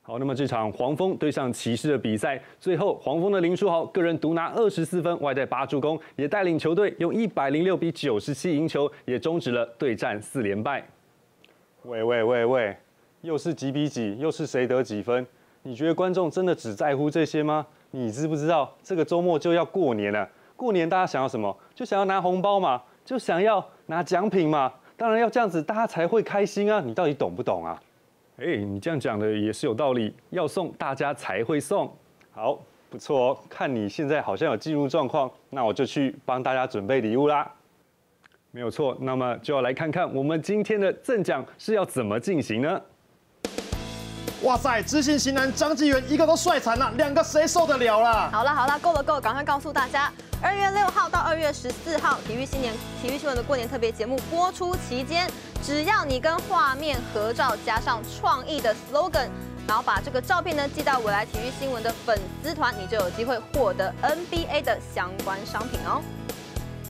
好，那么这场黄蜂对上骑士的比赛，最后黄蜂的林书豪个人独拿24分，外带8助攻，也带领球队用106比97赢球，也终止了对战4连败。 喂，又是几比几，又是谁得几分？你觉得观众真的只在乎这些吗？你知不知道这个周末就要过年了？过年大家想要什么？就想要拿红包嘛，就想要拿奖品嘛。当然要这样子，大家才会开心啊！你到底懂不懂啊？ 你这样讲的也是有道理，要送大家才会送。 好，不错哦，看你现在好像有进入状况，那我就去帮大家准备礼物啦。 没有错，那么就要来看看我们今天的赠奖是要怎么进行呢？ 哇塞，知性型男张继元一个都帅惨了，2个谁受得了啦？ 好了，够了，赶快告诉大家，2月6号到2月14号，体育新闻的过年特别节目播出期间，只要你跟画面合照加上创意的 slogan， 然后把这个照片呢寄到未来体育新闻的粉丝团，你就有机会获得 NBA 的相关商品哦。